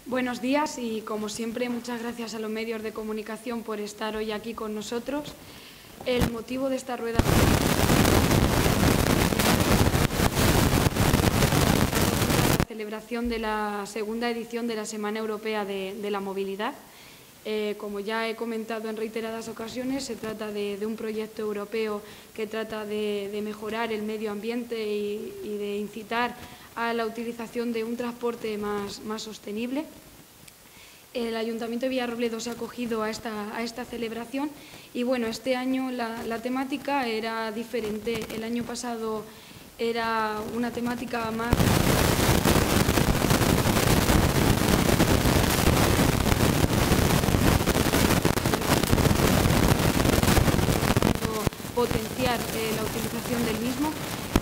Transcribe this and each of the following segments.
Buenos días y, como siempre, muchas gracias a los medios de comunicación por estar hoy aquí con nosotros. El motivo de esta rueda es la celebración de la segunda edición de la Semana Europea de la Movilidad. Como ya he comentado en reiteradas ocasiones, se trata de un proyecto europeo que trata de mejorar el medio ambiente y de incitar a la utilización de un transporte más sostenible. El Ayuntamiento de Villarrobledo se ha acogido a esta celebración y, bueno, este año la temática era diferente. El año pasado era una temática más potenciar la utilización del mismo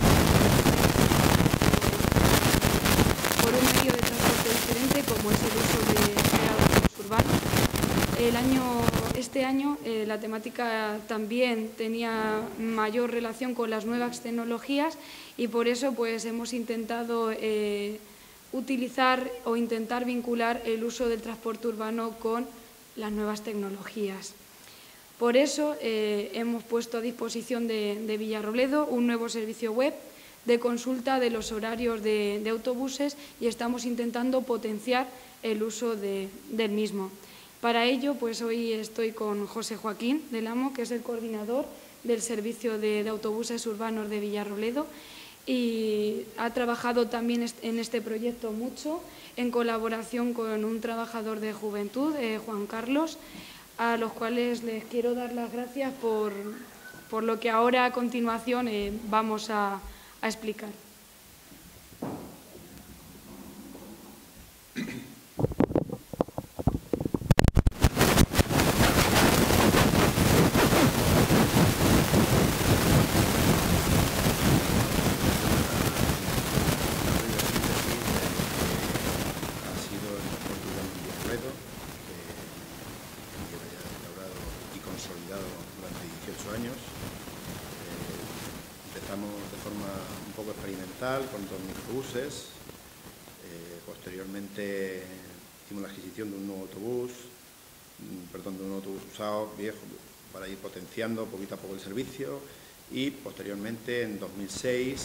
por un medio de transporte diferente, como es el uso de autobuses urbanos. Este año la temática también tenía mayor relación con las nuevas tecnologías y por eso pues hemos intentado utilizar o intentar vincular el uso del transporte urbano con las nuevas tecnologías. Por eso hemos puesto a disposición de Villarrobledo un nuevo servicio web de consulta de los horarios de autobuses y estamos intentando potenciar el uso del mismo. Para ello, pues hoy estoy con José Joaquín del Amo, que es el coordinador del servicio de autobuses urbanos de Villarrobledo, y ha trabajado también en este proyecto mucho en colaboración con un trabajador de juventud, Juan Carlos, a los cuales les quiero dar las gracias por lo que ahora a continuación vamos a explicar. Durante 18 años. Empezamos de forma un poco experimental con 2.000 autobuses. Posteriormente hicimos la adquisición de un nuevo autobús, de un autobús usado, viejo, para ir potenciando poquito a poco el servicio, y posteriormente en 2006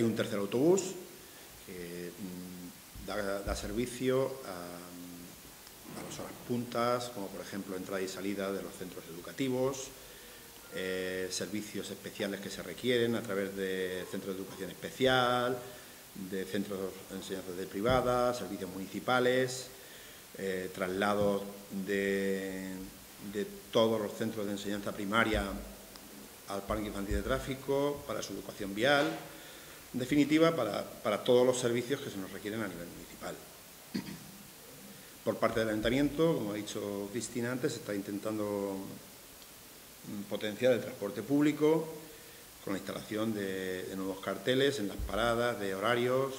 Hay un tercer autobús que da servicio a las horas puntas, como por ejemplo entrada y salida de los centros educativos, servicios especiales que se requieren a través de centros de educación especial, de centros de enseñanza privada, servicios municipales, traslados de todos los centros de enseñanza primaria al parque infantil de tráfico, para su educación vial, en definitiva, para todos los servicios que se nos requieren a nivel municipal. Por parte del Ayuntamiento, como ha dicho Cristina antes, se está intentando potenciar el transporte público con la instalación de nuevos carteles en las paradas, de horarios,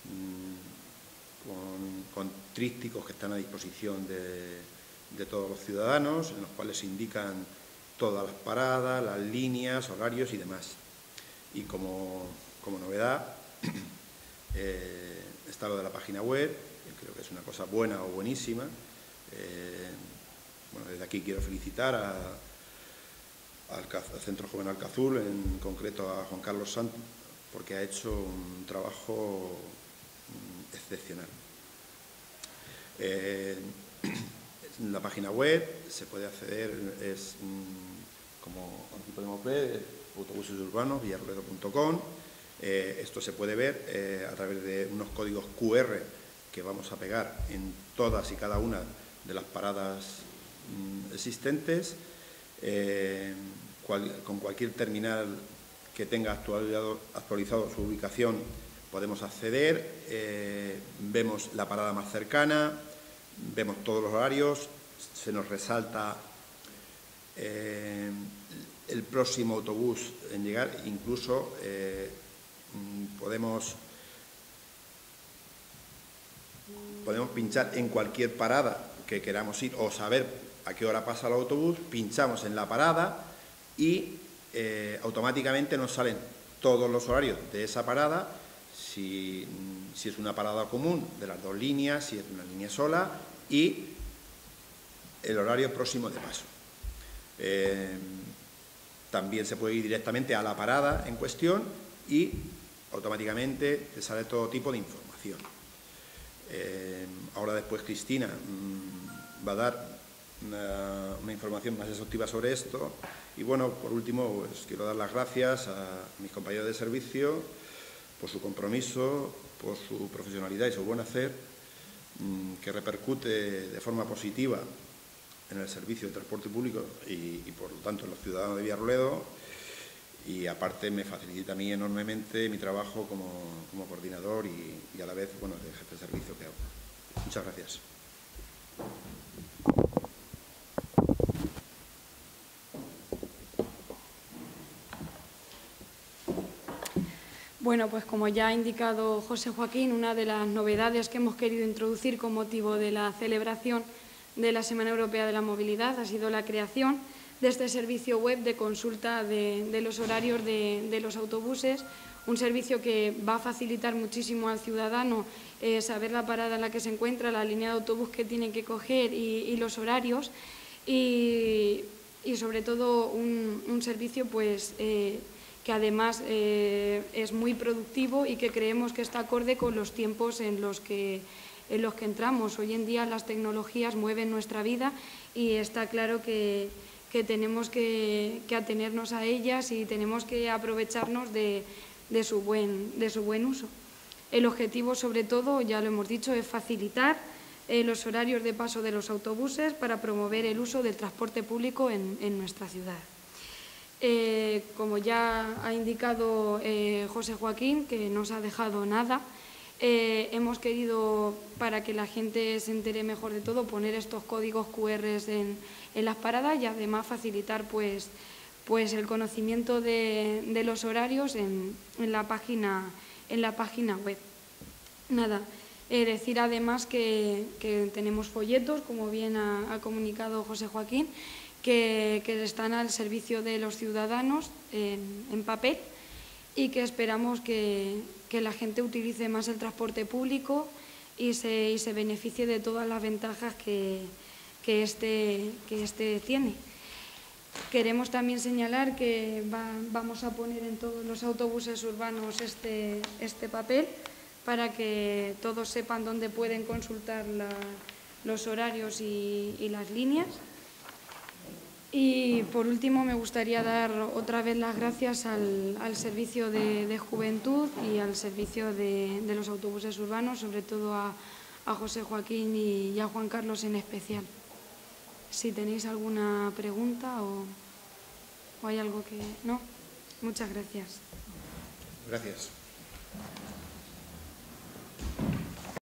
con trípticos que están a disposición de todos los ciudadanos, en los cuales se indican todas las paradas, las líneas, horarios y demás. Y como novedad está lo de la página web, que creo que es una cosa buena o buenísima. Bueno, desde aquí quiero felicitar al Centro Joven Alcazul, en concreto a Juan Carlos Santos, porque ha hecho un trabajo excepcional. En la página web se puede acceder, como aquí podemos ver, autobuses urbanos, villarroledo.com. Esto se puede ver a través de unos códigos QR que vamos a pegar en todas y cada una de las paradas existentes. Con cualquier terminal que tenga actualizado su ubicación podemos acceder, vemos la parada más cercana, vemos todos los horarios, se nos resalta el próximo autobús en llegar, incluso podemos pinchar en cualquier parada que queramos ir o saber a qué hora pasa el autobús, pinchamos en la parada y automáticamente nos salen todos los horarios de esa parada, si es una parada común de las dos líneas, si es una línea sola, y el horario próximo de paso. También se puede ir directamente a la parada en cuestión y automáticamente te sale todo tipo de información. Ahora después Cristina va a dar una información más exhaustiva sobre esto. Y bueno, por último, pues quiero dar las gracias a mis compañeros de servicio por su compromiso, por su profesionalidad y su buen hacer, que repercute de forma positiva en el servicio de transporte público y por lo tanto en los ciudadanos de Villarroledo, y aparte me facilita a mí enormemente mi trabajo como coordinador y a la vez, bueno, de jefe de servicio que hago. Muchas gracias. Bueno, pues como ya ha indicado José Joaquín, una de las novedades que hemos querido introducir con motivo de la celebración de la Semana Europea de la Movilidad ha sido la creación de este servicio web de consulta de los horarios de los autobuses, un servicio que va a facilitar muchísimo al ciudadano saber la parada en la que se encuentra, la línea de autobús que tiene que coger y los horarios, y sobre todo un servicio pues que además es muy productivo y que creemos que está acorde con los tiempos en los que entramos. Hoy en día las tecnologías mueven nuestra vida y está claro que tenemos que atenernos a ellas y tenemos que aprovecharnos de su buen uso. El objetivo, sobre todo, ya lo hemos dicho, es facilitar los horarios de paso de los autobuses para promover el uso del transporte público en nuestra ciudad. Como ya ha indicado José Joaquín, que no se ha dejado nada, hemos querido, para que la gente se entere mejor de todo, poner estos códigos QR en las paradas y además facilitar pues el conocimiento de los horarios en la página web. Nada, decir además que tenemos folletos, como bien ha comunicado José Joaquín, que están al servicio de los ciudadanos en papel y que esperamos que la gente utilice más el transporte público y se beneficie de todas las ventajas que este tiene. Queremos también señalar que vamos a poner en todos los autobuses urbanos este papel para que todos sepan dónde pueden consultar los horarios y las líneas. Y por último me gustaría dar otra vez las gracias al Servicio de Juventud y al Servicio de los Autobuses Urbanos, sobre todo a José Joaquín y a Juan Carlos en especial. Si tenéis alguna pregunta o hay algo que... ¿No? Muchas gracias. Gracias.